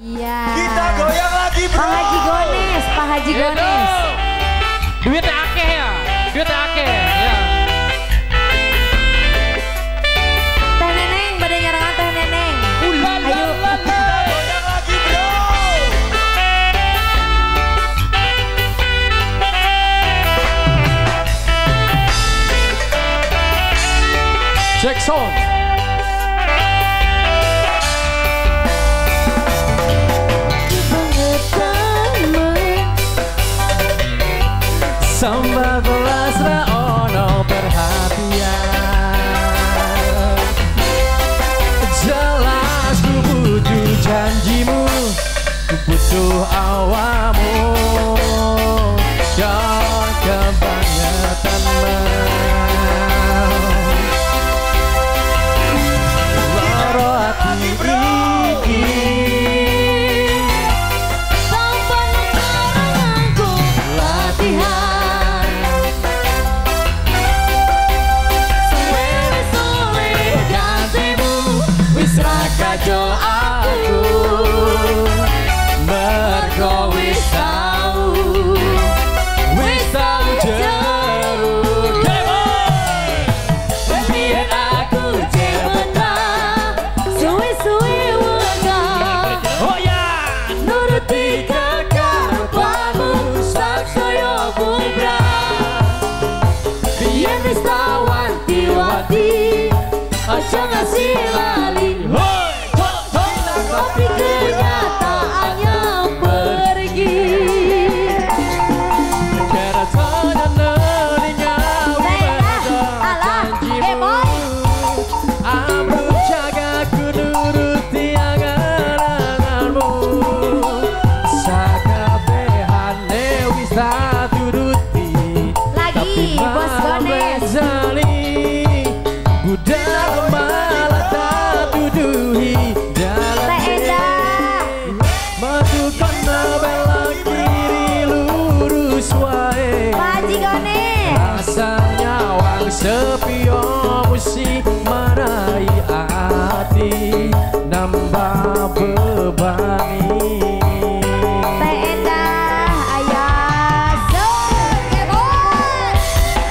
Iya. Kita goyang lagi bro. Pak Haji Gones, Pak Haji Gones. Duitnya akeh ya, duitnya akeh ya. Teh Neneng, pada nyarangan Teh Neneng. Ayo. Goyang lagi bro. Jackson. Samba belas ra ono perhatian. Jelas ku butuh janjimu, ku butuh awamu. Jangan kebangetan loro hati iki. Tanpa ngelarangku latihan. Kajo aku mergo wis tau jeruk biyen aku cepetan Suwe-suwe wegah. oh ya Nuruti kekarepanmu saksaya bubrah biyen wis wanti-wanti aja ngasih lali Tapi kenyataannya pergi. Keratanya neringawi janjimu Amru jaga ku nuruti angan-anganmu Sakabehane wis tak turuti Lagi Bos Gones. Budal malah tak tuduhi Teh Endah. Maju kena belok kiri lurus wae Pak Haji Gones. rasanya wang sepio musi marai hati nambah bebani Teh Endah. Ayah. Kebon.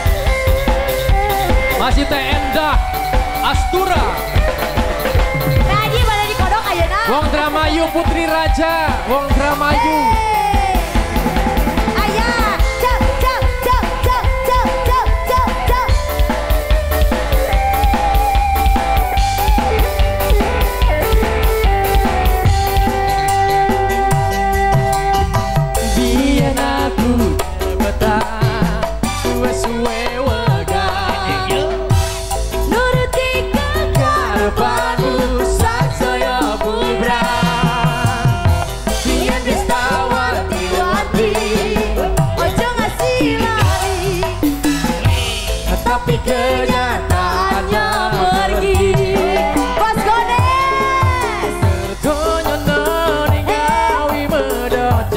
masih Teh Endah Astura Teh Haji pada dikodok ayeuna. Wong Dramayu Putri Raja Wong Dramayu Ayah. Cep cep cep cep cep cep cep cep. biyen aku cepetan suwe-suwe wegah Nuruti karepanmu saksaya bubrah biyen wis wanti-wanti Ojo ngasih lari. tapi kenyataannya pergi Bos Gones. terdonya neringawi medot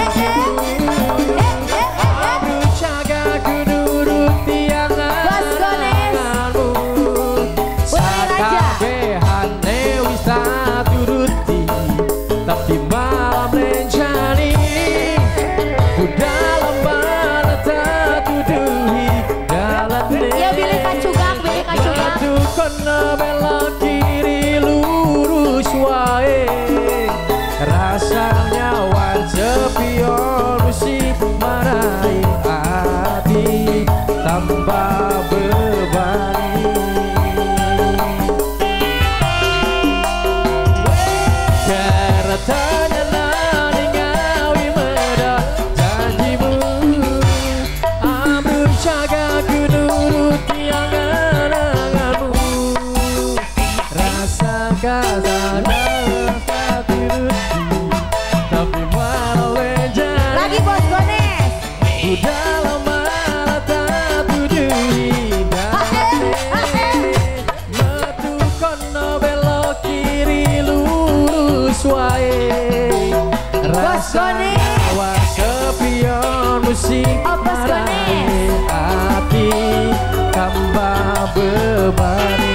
Amru jaga ku nuruti angan-anganmu Sakabehane wis tak turuti tapi malam rencani budal malah tak tuduhi dalane Ya pilih kacugang, pilih kacugang. Maju kena belok kiri lurus wae rasanya wan sepion musik marai hati tambah bebani keretanya neringawi medot janjimu Amru jaga ku nuruti angan-anganmu rasa kasar tak turuti tapi malah lenjani Lagi Bos Gones. udah malah tak tuduhi metu kono belok kiri lurus wae rasanya awak sepion musik Oh, Bos marai Gones. hati tambah beban